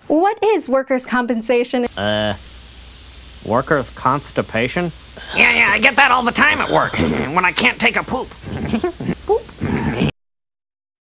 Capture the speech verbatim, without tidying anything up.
What is workers' compensation? Uh, workers' constipation? Yeah, yeah, I get that all the time at work, when I can't take a poop.